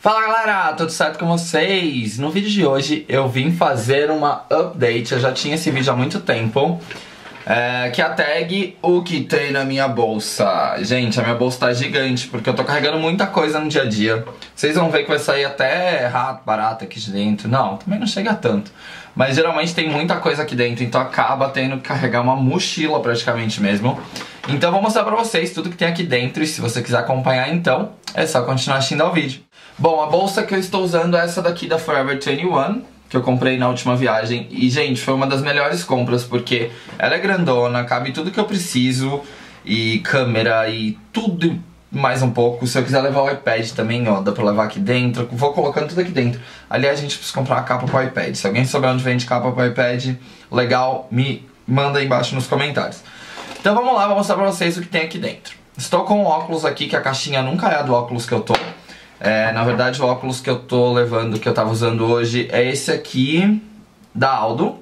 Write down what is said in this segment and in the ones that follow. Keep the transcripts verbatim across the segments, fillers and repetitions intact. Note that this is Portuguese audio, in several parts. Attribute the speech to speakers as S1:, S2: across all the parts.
S1: Fala galera, tudo certo com vocês? No vídeo de hoje eu vim fazer uma update, eu já tinha esse vídeo há muito tempo, é, que é a tag o que tem na minha bolsa. Gente, a minha bolsa tá gigante porque eu tô carregando muita coisa no dia a dia. Vocês vão ver que vai sair até rato, barata aqui de dentro. Não, também não chega tanto. Mas geralmente tem muita coisa aqui dentro, então acaba tendo que carregar uma mochila praticamente mesmo. Então eu vou mostrar pra vocês tudo que tem aqui dentro e se você quiser acompanhar então, é só continuar assistindo ao vídeo. Bom, a bolsa que eu estou usando é essa daqui da Forever vinte e um, que eu comprei na última viagem. E, gente, foi uma das melhores compras, porque ela é grandona, cabe tudo que eu preciso, e câmera, e tudo mais um pouco. Se eu quiser levar o iPad também, ó, dá pra levar aqui dentro. Vou colocando tudo aqui dentro. Aliás, a gente precisa comprar uma capa pro iPad. Se alguém souber onde vende capa pro iPad, legal, me manda aí embaixo nos comentários. Então vamos lá, vou mostrar pra vocês o que tem aqui dentro. Estou com o óculos aqui, que a caixinha nunca é a do óculos que eu tô. É, na verdade o óculos que eu tô levando, que eu tava usando hoje, é esse aqui da Aldo.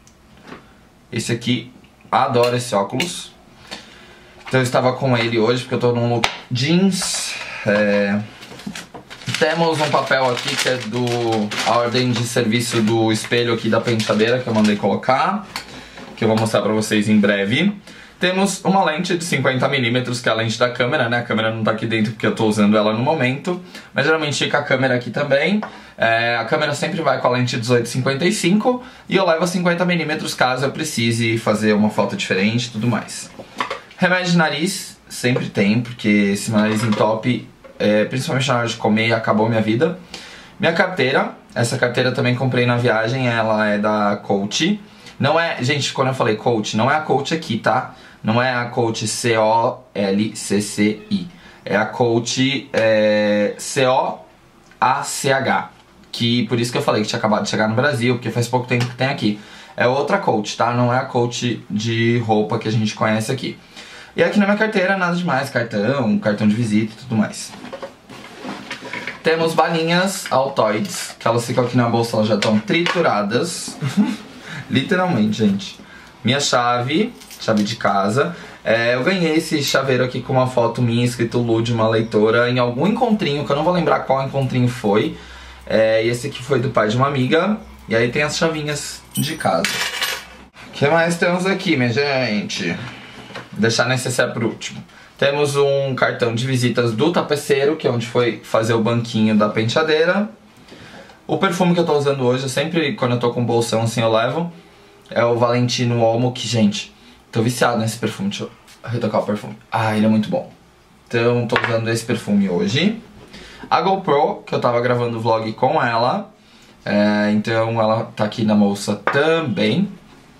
S1: Esse aqui, adoro esse óculos. Então eu estava com ele hoje porque eu tô num look jeans. É... Temos um papel aqui que é do a ordem de serviço do espelho aqui da penteadeira que eu mandei colocar, que eu vou mostrar pra vocês em breve. Temos uma lente de cinquenta milímetros, que é a lente da câmera, né? A câmera não tá aqui dentro porque eu tô usando ela no momento, mas geralmente fica a câmera aqui também. É, a câmera sempre vai com a lente dezoito cinquenta e cinco e eu levo a cinquenta milímetros caso eu precise fazer uma foto diferente e tudo mais. Remédio de nariz, sempre tem, porque esse nariz entope, é, principalmente na hora de comer, acabou minha vida. Minha carteira, essa carteira também comprei na viagem, ela é da Coach. Não é, gente, quando eu falei Coach, não é a Coach aqui, tá? Não é a Coach C O L C C I. É a Coach é, C O A C H. Que por isso que eu falei que tinha acabado de chegar no Brasil, porque faz pouco tempo que tem aqui. É outra Coach, tá? Não é a Coach de roupa que a gente conhece aqui. E aqui na minha carteira, nada demais. Cartão, cartão de visita e tudo mais. Temos balinhas Altoids, que elas ficam aqui na bolsa, elas já estão trituradas. Literalmente, gente. Minha chave, chave de casa. É, eu ganhei esse chaveiro aqui com uma foto minha escrito Lu de uma leitora em algum encontrinho, que eu não vou lembrar qual encontrinho foi. É, e esse aqui foi do pai de uma amiga. E aí tem as chavinhas de casa. O que mais temos aqui, minha gente? Vou deixar necessário por último. Temos um cartão de visitas do tapeceiro, que é onde foi fazer o banquinho da penteadeira. O perfume que eu tô usando hoje, eu sempre, quando eu tô com bolsão assim, eu levo. É o Valentino Olmo, que, gente, tô viciado nesse perfume. Deixa eu retocar o perfume. Ah, ele é muito bom. Então, tô usando esse perfume hoje. A GoPro, que eu tava gravando o vlog com ela. É, então, ela tá aqui na bolsa também.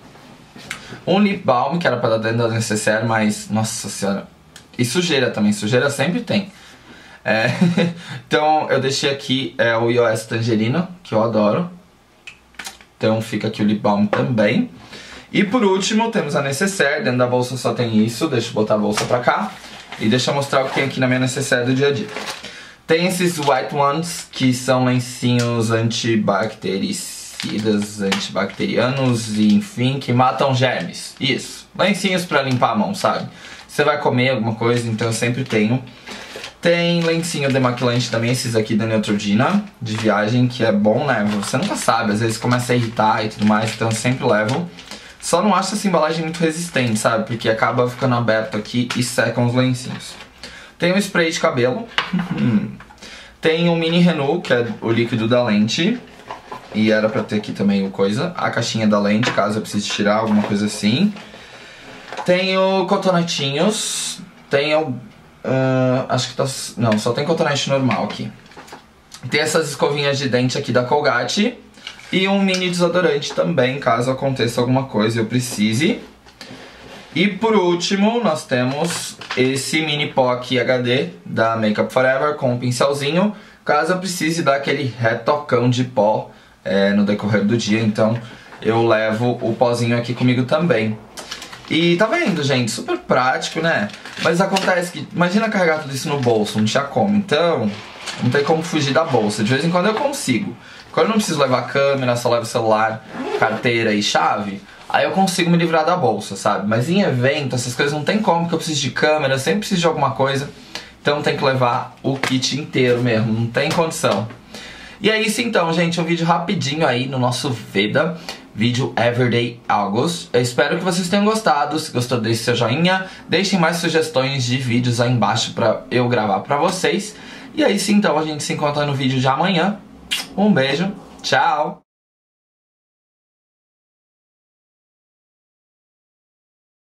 S1: Um lip balm, que era pra dar dentro da necessaire, mas, nossa senhora. E sujeira também, sujeira sempre tem. É, então eu deixei aqui é, o I O S Tangerina, que eu adoro. Então fica aqui o lip balm também. E por último temos a necessaire. Dentro da bolsa só tem isso. Deixa eu botar a bolsa pra cá e deixa eu mostrar o que tem aqui na minha necessaire do dia a dia. Tem esses white ones, que são lencinhos antibactericidas, antibacterianos e enfim, que matam germes. Isso, lencinhos pra limpar a mão, sabe? Você vai comer alguma coisa, então eu sempre tenho. Tem lencinho demaquilante também, esses aqui da Neutrogena, de viagem, que é bom, né? Você nunca sabe, às vezes começa a irritar e tudo mais, então eu sempre levo. Só não acho essa embalagem muito resistente, sabe? Porque acaba ficando aberto aqui e secam os lencinhos. Tem um spray de cabelo. Tem um mini Renew, que é o líquido da lente. E era pra ter aqui também o coisa. A caixinha da lente, caso eu precise tirar alguma coisa assim. Tenho cotonetinhos. Tenho... Uh, acho que tá... Não, só tem cotonete normal aqui. Tem essas escovinhas de dente aqui da Colgate. E um mini desodorante também, caso aconteça alguma coisa e eu precise. E por último, nós temos esse mini pó aqui H D da Makeup Forever com um pincelzinho, caso eu precise dar aquele retocão de pó é, no decorrer do dia. Então eu levo o pozinho aqui comigo também. E tá vendo, gente? Super prático, né? Mas acontece que, imagina carregar tudo isso no bolso, não tinha como. Então, não tem como fugir da bolsa. De vez em quando eu consigo. Quando eu não preciso levar câmera, só levo celular, carteira e chave, aí eu consigo me livrar da bolsa, sabe? Mas em evento, essas coisas não tem como, porque eu preciso de câmera, eu sempre preciso de alguma coisa. Então tem que levar o kit inteiro mesmo, não tem condição. E é isso então, gente, um vídeo rapidinho aí no nosso Veda, vídeo Everyday August. Eu espero que vocês tenham gostado. Se gostou, deixe seu joinha, deixem mais sugestões de vídeos aí embaixo pra eu gravar pra vocês. E é isso então, a gente se encontra no vídeo de amanhã. Um beijo, tchau!